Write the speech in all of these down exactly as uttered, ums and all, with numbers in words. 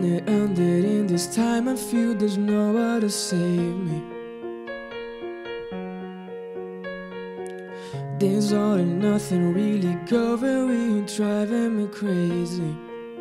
it ended in this time. I feel there's no one to save me. This all and nothing really going, driving me crazy.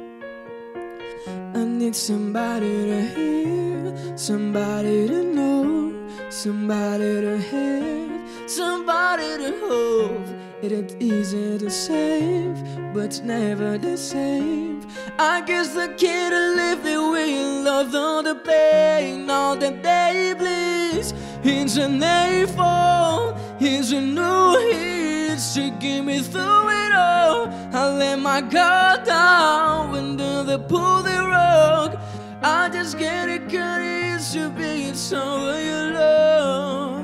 I need somebody to hear, somebody to know, somebody to have, somebody to hold. It is easy to save, but it's never the same. I guess the key to live it with love, all the pain, all the day bleeds. It's a nightfall, it's a new hit to get me through it all. I let my guard down when they pull the rug. I just get it, cause it used to be someone you love.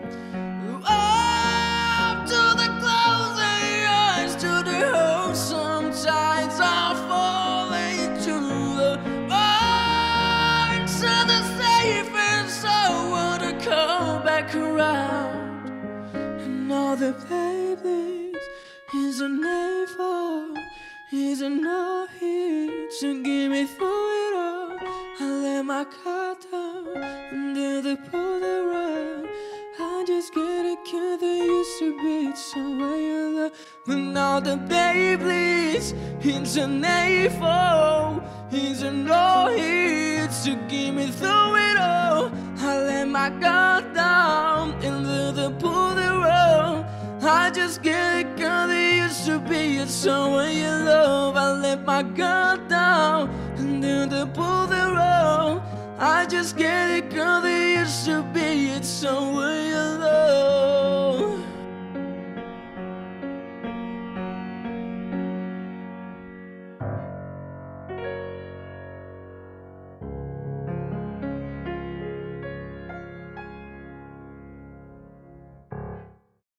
Up to the close of your eyes, to the home. Sometimes I fall into the arms of the safe, and so I wanna come back around. And all the babies is a nightfall, is a no hit to get me through it all. I let my guard down and they pull the rug. I just get it, cause there used to be someone you love. But now the day bleeds into nightfall, it's a no hit to get me through it all. I let my guard down and they pull the rug. I just get it, cause there used to be someone you love. I let my guard down and then they pull the rug. I just get it, cause there used to be someone